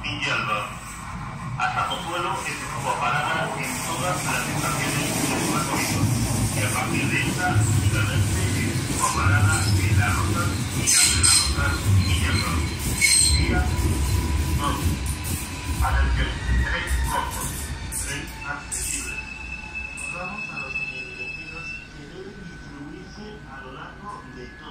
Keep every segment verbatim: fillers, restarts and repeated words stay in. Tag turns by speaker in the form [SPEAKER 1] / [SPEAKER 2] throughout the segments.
[SPEAKER 1] Villalba. Hasta Pozuelo efectúa parada en todas las estaciones del recorrido. Y a partir de esta, únicamente efectúa parada en Las Rozas, Villas de Las Rozas y Villalba. Vía dos. Atención, tren corto, tren accesible. Recordamos a los viajeros que deben distribuirse a lo largo de todo.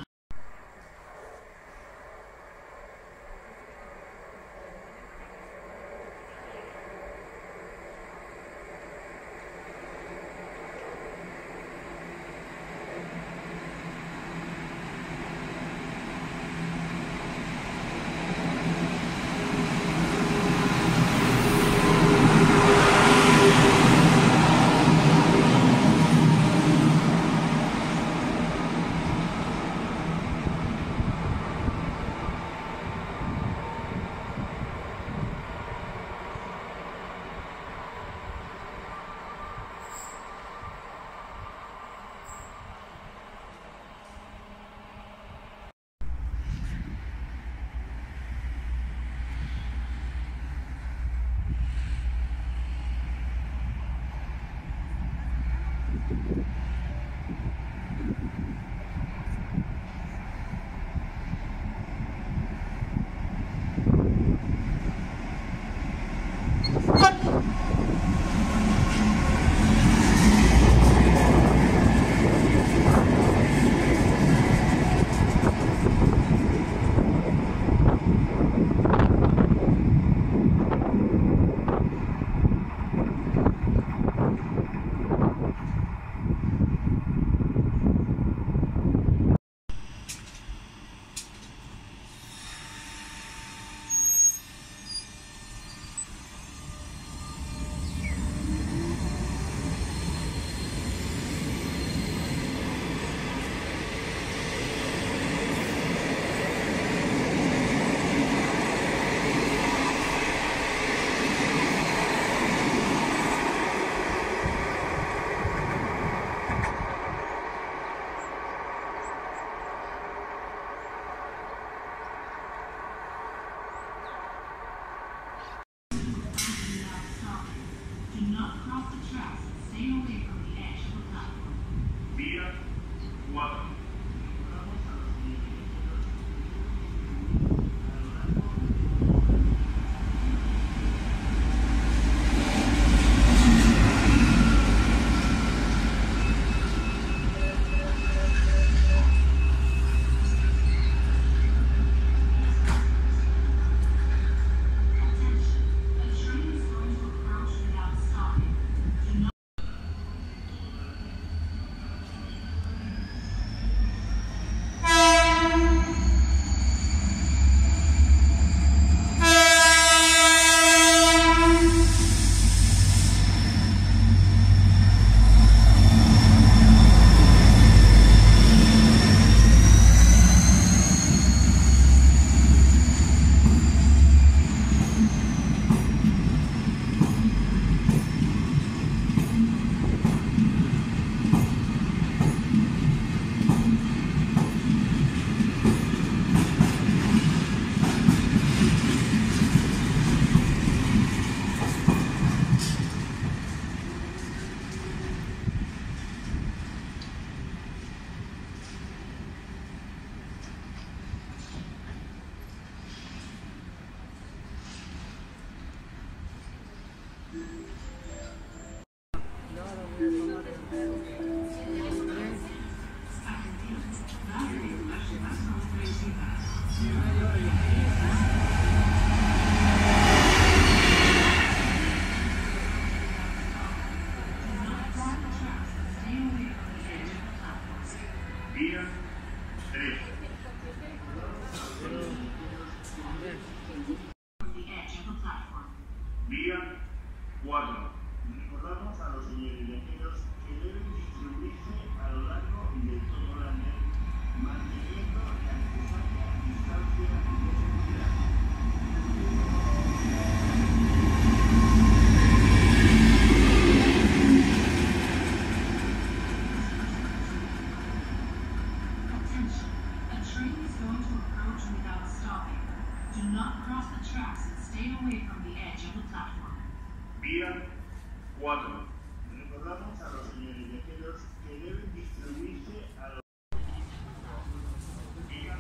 [SPEAKER 1] Vía cuatro. Vía tres. Vía cuatro. Recordamos a los señores viajeros que deben distribuirse a lo largo de todo el andén, manteniendo la necesaria distancia de seguridad.
[SPEAKER 2] Attention, a train is going to approach without stopping. Do not cross the tracks and stay away from
[SPEAKER 1] Vía cuatro.
[SPEAKER 3] Recordamos a los señores viajeros que deben distribuirse a los...
[SPEAKER 1] Vía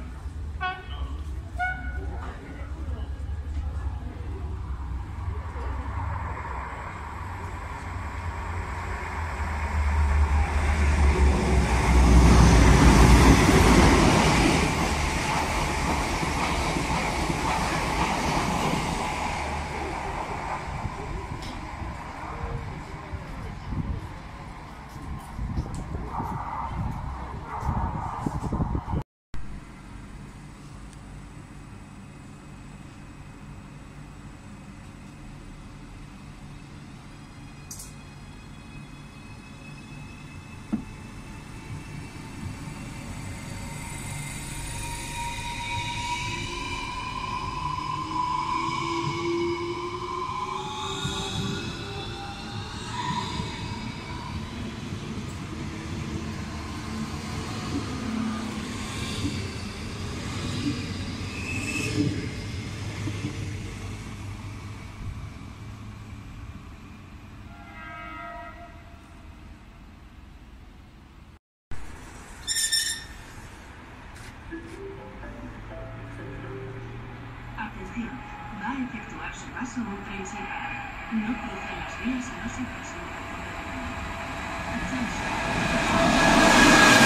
[SPEAKER 2] Atención, va a efectuar su paso un tren sin parar. No cruce las vías y no se presenta por delante. Attention.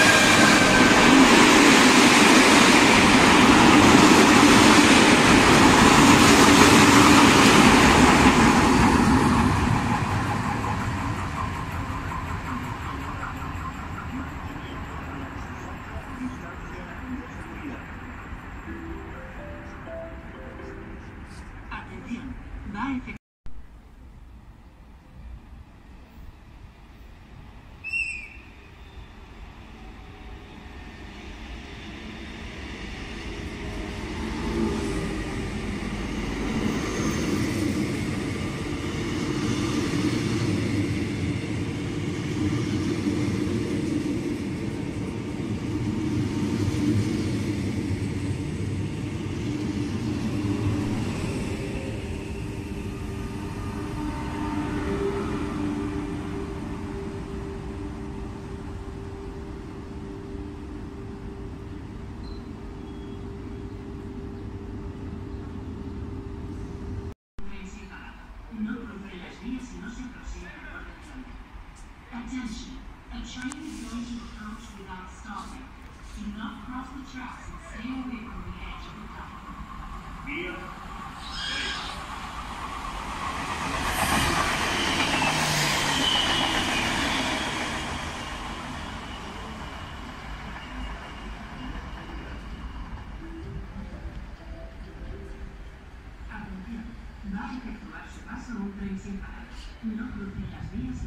[SPEAKER 2] Atención, va a efectuar... No cruce las vías y no se prosiga por delante. Attention, a train is going to approach without stopping. Do not cross the tracks and stay away from the edge of the platform.
[SPEAKER 1] Vía tres.
[SPEAKER 2] Atención, va a efectuar su paso un tren sin parar. No cruce las vías.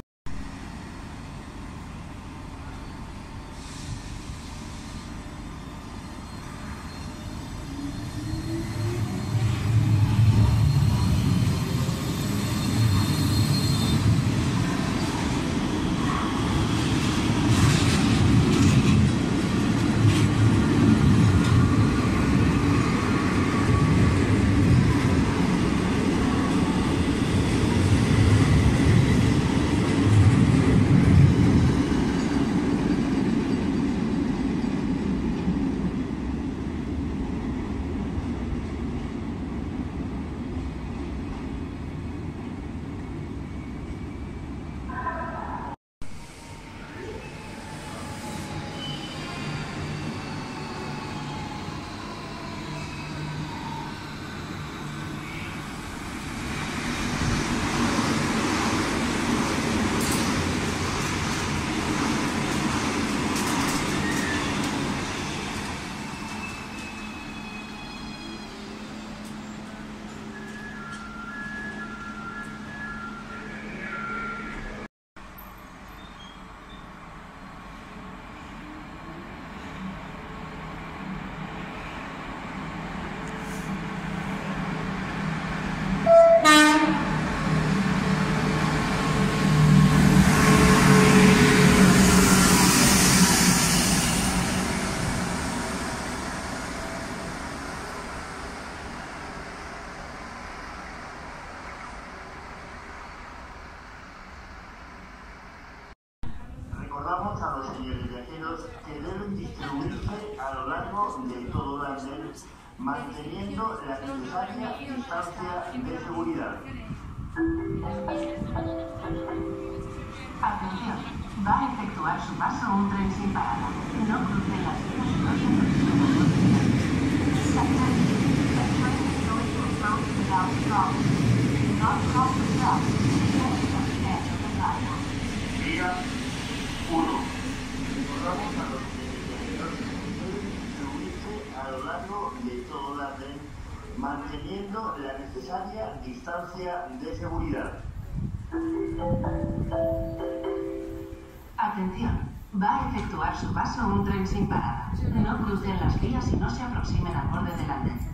[SPEAKER 3] los señores viajeros que deben distribuirse a lo largo de todo el andén, manteniendo la necesaria distancia de seguridad.
[SPEAKER 2] Atención, va a efectuar su paso un tren sin parada. No cruce las vías y no se aproxime al borde del andén. Attention, a train is going to approach without stopping. Do not cross the tracks except at the edge of the platform.
[SPEAKER 1] Vía uno.
[SPEAKER 3] Recordamos a los señores viajeros que deben distribuirse a lo largo de todo el andén, manteniendo la necesaria distancia de seguridad.
[SPEAKER 2] Atención, va a efectuar su paso un tren sin parada. No crucen las vías y no se aproximen al borde del andén.